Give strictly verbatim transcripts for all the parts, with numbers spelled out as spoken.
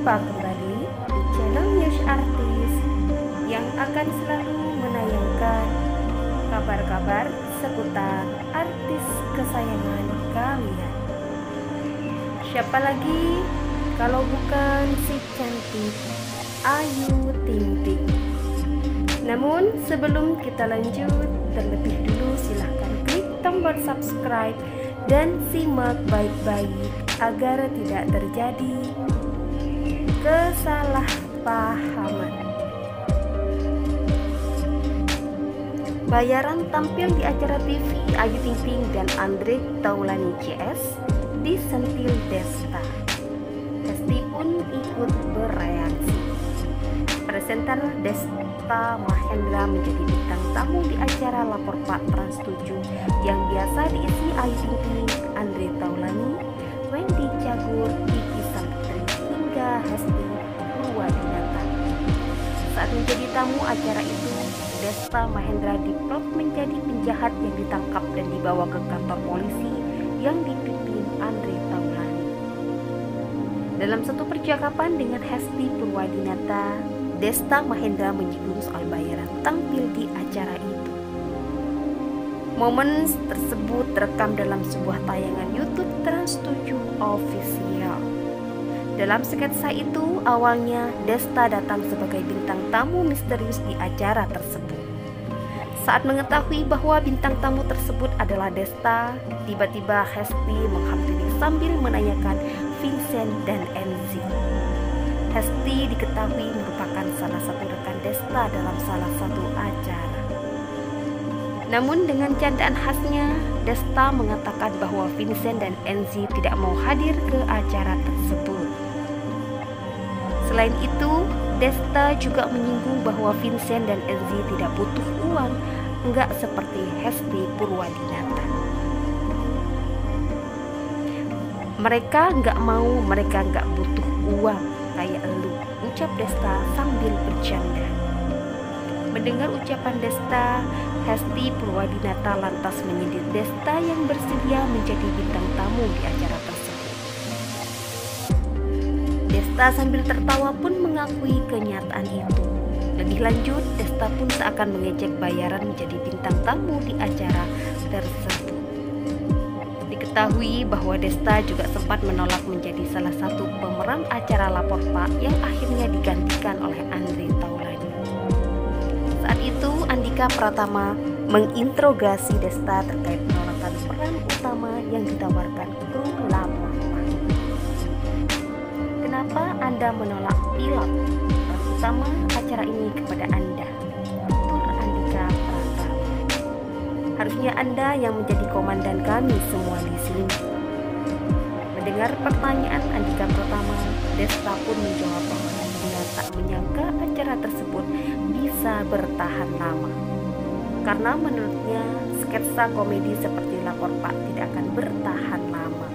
Jumpa kembali di channel News Artis yang akan selalu menayangkan kabar-kabar seputar artis kesayangan kalian. Siapa lagi kalau bukan si cantik Ayu Ting Ting. Namun sebelum kita lanjut, terlebih dulu silahkan klik tombol subscribe dan simak baik-baik agar tidak terjadi kesalahpahaman. Bayaran tampil di acara T V Ayu Ting Ting dan Andre Taulany C S disentil Desta. Hesti pun ikut bereaksi. Presenter Desta Mahendra menjadi bintang tamu di acara Lapor Pak Trans tujuh yang biasa diisi Ayu Ting Ting, Andre Taulany, Wendy Cagur, Kiki Savitri hingga Hesti Purwadinata. Saat menjadi tamu acara itu, Desta Mahendra diplot menjadi penjahat yang ditangkap dan dibawa ke kantor polisi yang dipimpin Andre Taulany. Dalam satu percakapan dengan Hesti Purwadinata, Desta Mahendra menyinggung soal bayaran tampil di acara itu. Momen tersebut terekam dalam sebuah tayangan YouTube Trans tujuh Official. Dalam sketsa itu, awalnya Desta datang sebagai bintang tamu misterius di acara tersebut. Saat mengetahui bahwa bintang tamu tersebut adalah Desta, tiba-tiba Hesti menghampiri sambil menanyakan Vincent dan Enzi. Hesti diketahui merupakan salah satu rekan Desta dalam salah satu acara. Namun dengan candaan khasnya, Desta mengatakan bahwa Vincent dan Enzi tidak mau hadir ke acara tersebut. Selain itu, Desta juga menyinggung bahwa Vincent dan Enzi tidak butuh uang, enggak seperti Hesti Purwadinata. Mereka enggak mau, mereka enggak butuh uang kayak elu, ucap Desta sambil bercanda. Mendengar ucapan Desta, Hesti Purwadinata lantas menyindir Desta yang bersedia menjadi bintang tamu di acara tersebut. Desta sambil tertawa pun mengakui kenyataan itu. Lebih lanjut, Desta pun seakan mengejek bayaran menjadi bintang tamu di acara tersebut. Diketahui bahwa Desta juga sempat menolak menjadi salah satu pemeran acara Lapor Pak yang akhirnya digantikan oleh Andre Taulany. Saat itu Andika Pratama menginterogasi Desta terkait penolakan peran utama yang ditawarkan kru Lapor Pak. Kenapa Anda menolak pilot peran utama acara ini kepada Anda? Tutur Andika Pratama. Harusnya Anda yang menjadi komandan kami semua di sini. Mendengar pertanyaan Andika Pratama, Desta pun menjawab bahwa dia tak menyangka acara tersebut bisa bertahan lama. Karena menurutnya sketsa komedi seperti Lapor Pak tidak akan bertahan lama.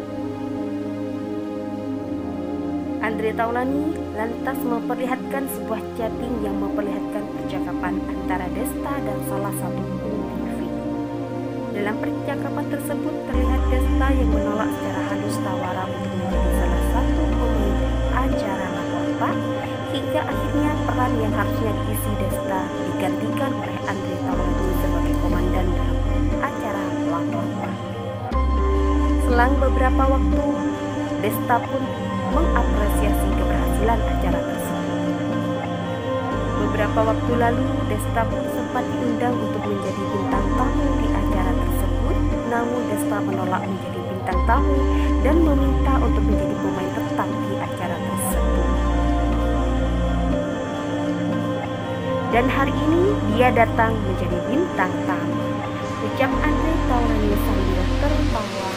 Andre Taulany lantas memperlihatkan sebuah chatting yang memperlihatkan percakapan antara Desta dan salah satu kru T V. Dalam percakapan tersebut terlihat Desta yang menolak secara halus tawaran untuk menjadi salah satu pemain acara Lapor Pak, hingga akhirnya peran yang harusnya diisi Desta digantikan oleh Andre Taulany sebagai komandan dalam acara Lapor Pak. Selang beberapa waktu, Desta pun mengapresiasi keberhasilan acara tersebut. Beberapa waktu lalu, Desta pun sempat diundang untuk menjadi bintang tamu di acara tersebut, namun Desta menolak menjadi bintang tamu dan meminta untuk menjadi pemain tetap di acara tersebut. Dan hari ini dia datang menjadi bintang tamu, ucap Andre Taulany sambil tertawa